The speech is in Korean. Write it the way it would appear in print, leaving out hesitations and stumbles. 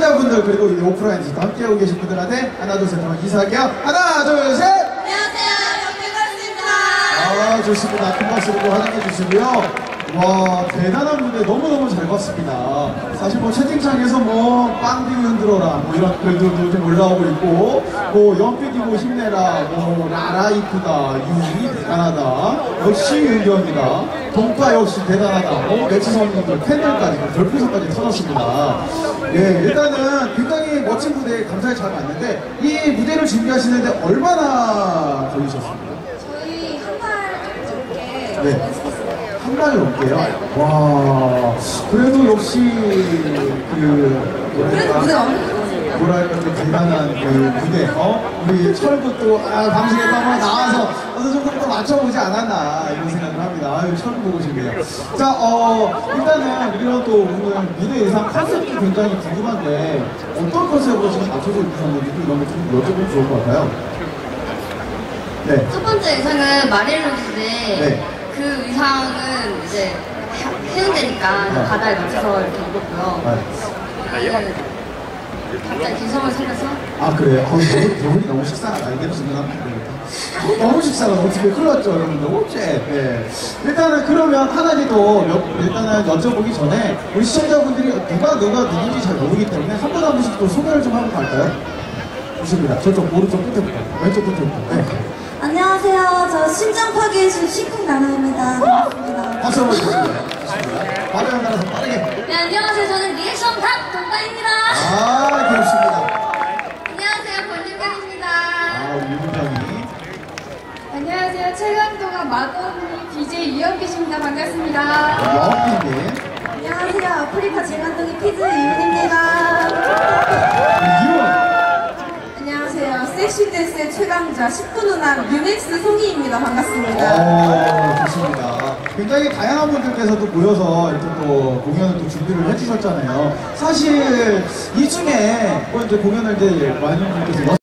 시청자분들 그리고 이 오프라인에서 함께하고 계신 분들한테 하나 둘 셋 한번 인사할게요. 하나 둘 셋. 안녕하세요, 영필걸스입니다. 좋습니다. 큰 박수로 환영해 주시고요. 와, 대단한 무대 너무너무 잘 봤습니다. 사실 뭐 채팅창에서 뭐 빵빙 흔들어라 뭐 이런 글들도 좀 올라오고 있고, 뭐 연필이 뭐 힘내라, 뭐 라라 이쁘다, 유이 대단하다, 역시 윤경이다, 동파 역시 대단하다, 뭐 매치성분들 팬들까지 별풍선까지 터졌습니다. 예, 일단은 굉장히 멋진 무대에 감사히 잘 봤는데 이 무대를 준비하시는데 얼마나 걸리셨습니까? 저희 한 달 넘게 네. 연습했어요. 한 달이 넘게요? 와, 그래도 역시 그래도 무대 완벽했거든요. 뭐랄까 그 대단한 그 무대, 우리 철구 또 방송에 한번 나와서 어느 정도 또 맞춰보지 않았나 이런 생각을 합니다. 아유, 철구 보고 싶네요. 자, 일단은 이런 또 오늘 무대 의상 컨셉이 굉장히 궁금한데 어떤 컨셉으로 지금 맞춰져 있는지 이런 거좀 여쭤보면 좋을 것 같아요. 네. 첫 번째 의상은 마릴로즈인데 네. 그 의상은 이제 해운대니까 네. 바다에 맞춰서 이렇게 입었고요. 네. 이거는 각자 개성을 살려서 아, 그래요? 저분이 너무 식상하다. 이대로 진행하면 안 되겠다. 너무 식상하다. 어떻게 큰일 났죠, 여러분들. 어째? 네. 일단은 그러면 하나님 더 일단은 여쭤보기 전에 우리 시청자분들이 누가 누군지 잘 모르기 때문에 한 분 한 분씩 또 소개를 좀 하고 갈까요? 좋습니다. 저쪽 오른쪽 끝에부터, 왼쪽 끝에부터. 네. 안녕하세요. 저 심장 파괴신 시쿵 나나입니다. 반갑습니다. 박수 한번 주시고요. 좋습니다. 바로 연달아서 빠르게. 네, 안녕하세요. 저는 리액션 탑 동가입니다. 좋습니다. 안녕하세요. 권진경입니다. 유부장이. 안녕하세요. 최강도가 마더니 BJ 유영기십니다. 반갑습니다. 여왕님. 안녕하세요. 아프리카 재간둥이 피즈 이윤입니다. 이윤. 안녕하세요. 섹시 댄스의 최강자 19 누나 유넥스 송이입니다. 반갑습니다. 좋습니다. 굉장히 다양한 분들께서도 모여서 이렇게 또 공연을 또 준비를 해주셨잖아요. 사실 이 중에 뭐 이제 공연을 이제 많은 분들께서